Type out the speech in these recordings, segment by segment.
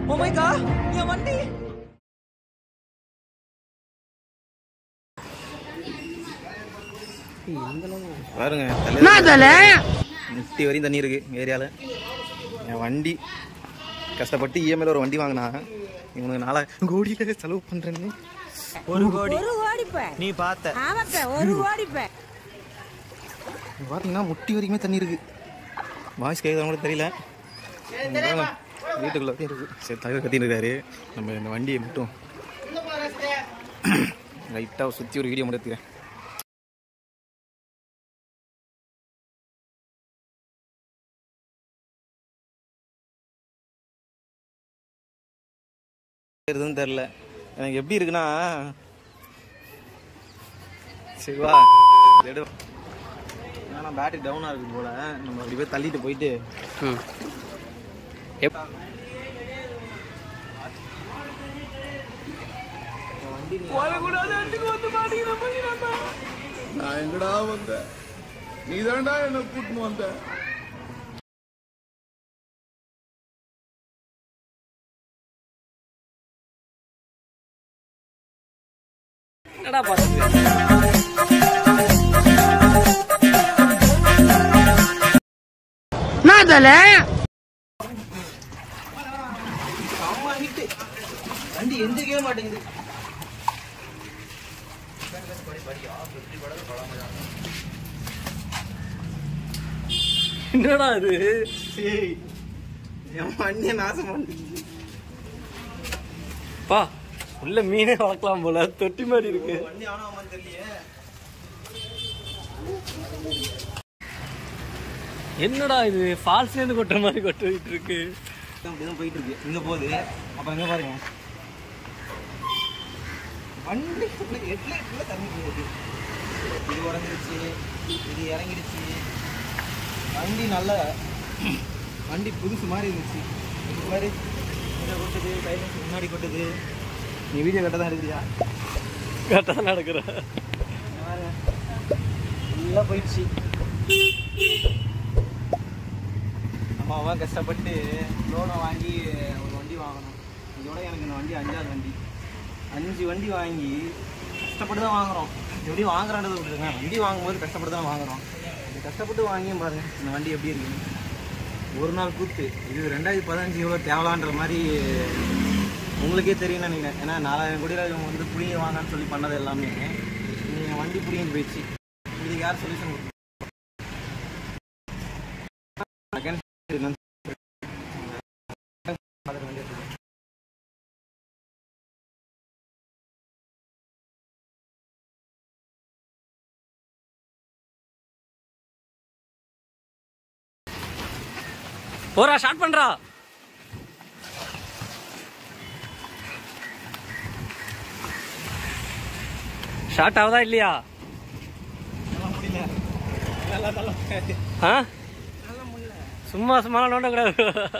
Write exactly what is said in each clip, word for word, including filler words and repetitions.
Oh my god, என் வண்டி. பாருங்க முட்டி வரையும் தண்ணி இருக்கு ஏரியாவில். என் வண்டி கஷ்டப்பட்டு இஎம்ஐல ஒரு வண்டி வாங்கினா இவனுக்கு நாலாயிரம் கோடியில செலவு பண்றேன்னு. ஒரு கோடி நீ பார்த்த ஒரு கோடி பார்த்தீங்கன்னா முட்டி வரைக்குமே தண்ணி இருக்கு. வாய்ஸ் கேட்குறவங்க கூட தெரியல. வீட்டுக்குள்ள இருக்கு. சரி, தலைவர் கத்தின்னு இருக்காரு. நம்ம இந்த வண்டியை மட்டும் லைட்டாக சுற்றி ஒரு வீடியோ முடித்துக்கிறேன். எதுவும் தெரில எனக்கு எப்படி இருக்குன்னா, சரிவா எடு ஏன்னா பேட்டரி டவுனாக இருக்குது போல். நம்ம அப்படி போய் தள்ளிட்டு போயிட்டு நான் எங்கடா வந்த, நீ தான்டா என்ன கூட்டின்னு வந்த. என்னடா பாத்து வண்டி எந்திரிக்கவே மாட்டேங்குது. என்னடா இது? என் வண்டியை நாசம் பண்ணிடுச்சு. பா உள்ள மீனே வளர்க்கலாம் போல, தொட்டி மாதிரி இருக்கு. வண்டி ஆனா தெரியலையே. என்னடா இது? ஃபால்ஸ்ல இருந்து கொட்டுற மாதிரி கொட்டிட்டு இருக்கு. அப்படிதான் போயிட்டு இருக்கு. இங்க போகுது. அப்புறம் எங்க பாருங்க, வண்டி ஹெட்லைட்ல தண்ணி போகுது. இது உடஞ்சிருச்சு, இது இறங்கிடுச்சு. வண்டி நல்ல வண்டி புதுசு மாதிரி இருந்துச்சு. இது மாதிரி கொட்டுது, சைலன்ஸ் முன்னாடி கொட்டுது. நீ வீடியோ கட்ட தான் இருக்குதியா? கரெக்டாக தான் நடக்கிற. நல்லா போயிடுச்சு. நம்ம அவன் கஷ்டப்பட்டு லோனை வாங்கி ஒரு வண்டி வாங்கணும். இதோட எனக்கு இந்த வண்டி அஞ்சாவது வண்டி. அஞ்சு வண்டி வாங்கி கஷ்டப்பட்டு தான் வாங்குகிறோம். எப்படி வாங்குறான்றது விட்டுருங்க. வண்டி வாங்கும்போது கஷ்டப்பட்டு தான் வாங்குகிறோம். இது கஷ்டப்பட்டு வாங்கியும் பாருங்கள் இந்த வண்டி எப்படி இருக்குன்னு. ஒரு நாள் கூத்து. இது ரெண்டாயிரத்தி பதினஞ்சு இவ்வளோ தேவலான்ற மாதிரி உங்களுக்கே தெரியும் நினைக்கிறேன். ஏன்னா நாலாயிரம் கோடியில் இவங்க வந்து புடிங்க வாங்கன்னு சொல்லி பண்ணது எல்லாமே நீங்கள் வண்டி புடிங்க போயிடுச்சு. இதுக்கு யார் சொல்யூஷன் கொடுத்து? போறா, ஸ்டார்ட் பண்றா. ஷார்ட் ஆகுதா இல்லையா? சும்மா சும்மா நோண்ட கூடாது.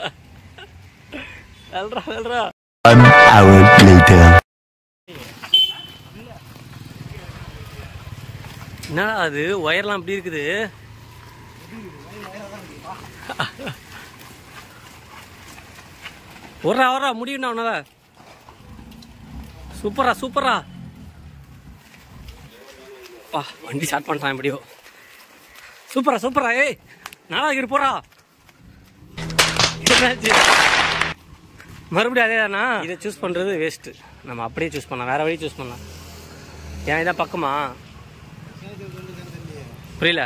வெல்றா வெல்றா. என்னடா அது ஒயர்லாம் அப்படி இருக்குது? ஒர்றா ஒர்றா முடியும்ண்ணா உன்னால. சூப்பரா சூப்பரா. பா வண்டி ஸ்டார்ட் பண்ணுறான் எப்படியோ. சூப்பரா சூப்பரா. ஏய் நாளாகிரு போறா. மறுபடியும் அதே தானா? இதை சூஸ் பண்ணுறது வேஸ்ட்டு. நம்ம அப்படியே சூஸ் பண்ணலாம், வேற வழி சூஸ் பண்ணலாம். ஏன் இதான் பக்கமா? புரியல.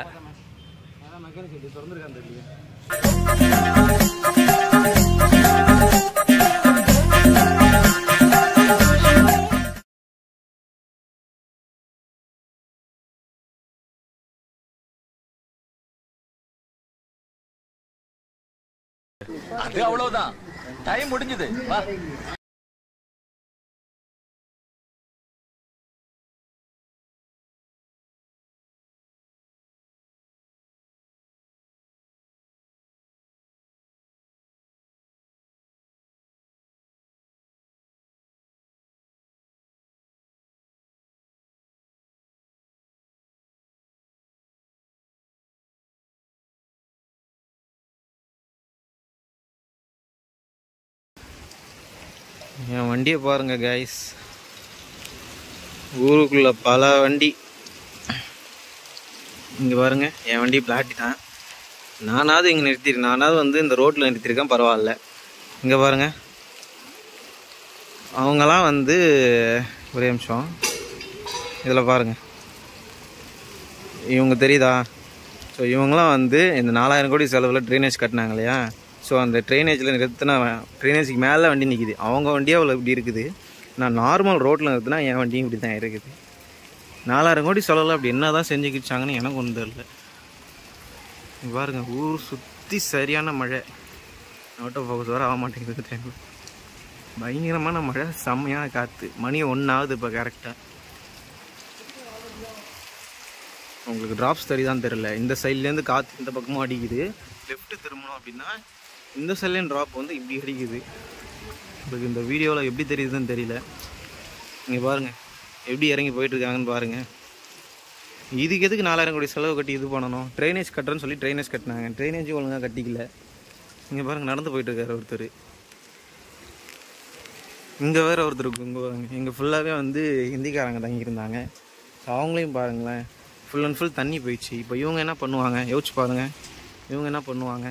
அது அவ்வளவுதான், டைம் முடிஞ்சது. வா. என் வண்டியை பாருங்க கைஸ். ஊருக்குள்ள பல வண்டி. இங்கே பாருங்க, என் வண்டி பிளாட்டி தான். நானாவது இங்கே நிறுத்திருக்கேன், நானாவது வந்து இந்த ரோட்டில் நிறுத்திருக்கேன், பரவாயில்ல. இங்கே பாருங்க, அவங்களாம் வந்து ஒரே நிமிஷம் இதில் பாருங்க, இவங்க தெரியுதா? ஸோ இவங்களாம் வந்து இந்த நாலாயிரம் கோடி செலவில் ட்ரைனேஜ் கட்டினாங்க இல்லையா? ஸோ அந்த ட்ரைனேஜில் நிறுத்தினா ட்ரைனேஜுக்கு மேலே வண்டி நிற்கிது. அவங்க வண்டியே அவ்வளோ இப்படி இருக்குது. நான் நார்மல் ரோட்டில் நிறுத்தினா என் வண்டியும் இப்படி தான் இருக்குது. நாலாயிரம் கோடி செலவில் அப்படி என்ன தான் செஞ்சுக்கிச்சாங்கன்னு எனக்கு ஒன்றும் தெரியல. பாருங்க, ஊர் சுற்றி சரியான மழை. ஆட்டோ ஃபோக்கஸ் வர ஆக மாட்டேங்குது டைமில். பயங்கரமான மழை, செம்மையான காற்று. மணி ஒன்று ஆகுது இப்போ கரெக்டாக. உங்களுக்கு ட்ராப்ஸ் தெரியுதான்னு தெரில. இந்த சைட்லேருந்து காற்று இந்த பக்கமும் அடிக்குது. லெஃப்ட்டு திரும்பணும் அப்படின்னா இந்த சைட்லேயும் ட்ராப் வந்து இப்படி அடிக்குது. உங்களுக்கு இந்த வீடியோவில் எப்படி தெரியுதுன்னு தெரியல. நீங்கள் பாருங்கள் எப்படி இறங்கி போயிட்டுருக்காங்கன்னு பாருங்கள். இதுக்கு எதுக்கு நாலாயிரம் கோடி செலவு கட்டி இது பண்ணணும்? ட்ரைனேஜ் கட்டுறேன்னு சொல்லி ட்ரைனேஜ் கட்டினாங்க, ட்ரைனேஜும் ஒழுங்காக கட்டிக்கல. இங்கே பாருங்கள், நடந்து போயிட்டுருக்காரு ஒருத்தர். இங்கே வேறு ஒருத்தருக்கு இங்கே பாருங்க, இங்கே ஃபுல்லாகவே வந்து ஹிந்திக்காரங்க தங்கியிருந்தாங்க. அவங்களையும் பாருங்களேன், ஃபுல் அண்ட் ஃபுல் தண்ணி போயிடுச்சு. இப்போ இவங்க என்ன பண்ணுவாங்க யோசிச்சு பாருங்கள். இவங்க என்ன பண்ணுவாங்க?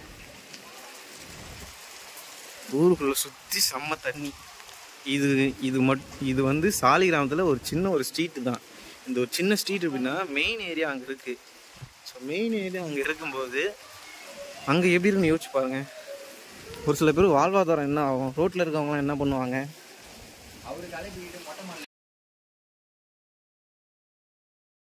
ஊருக்குள்ளே சுற்றி செம்ம தண்ணி. இது இது மட் இது வந்து சாலி கிராமத்தில் ஒரு சின்ன ஒரு ஸ்ட்ரீட்டு தான். இந்த ஒரு சின்ன ஸ்ட்ரீட் அப்படின்னா மெயின் ஏரியா அங்கே இருக்குது. ஸோ மெயின் ஏரியா அங்கே இருக்கும்போது அங்கே எப்படி இருக்குன்னு யோசிச்சு பாருங்கள். ஒரு சில பேர் வாழ்வாதாரம் என்ன ஆகும்? ரோட்டில் இருக்கவங்களாம் என்ன பண்ணுவாங்க?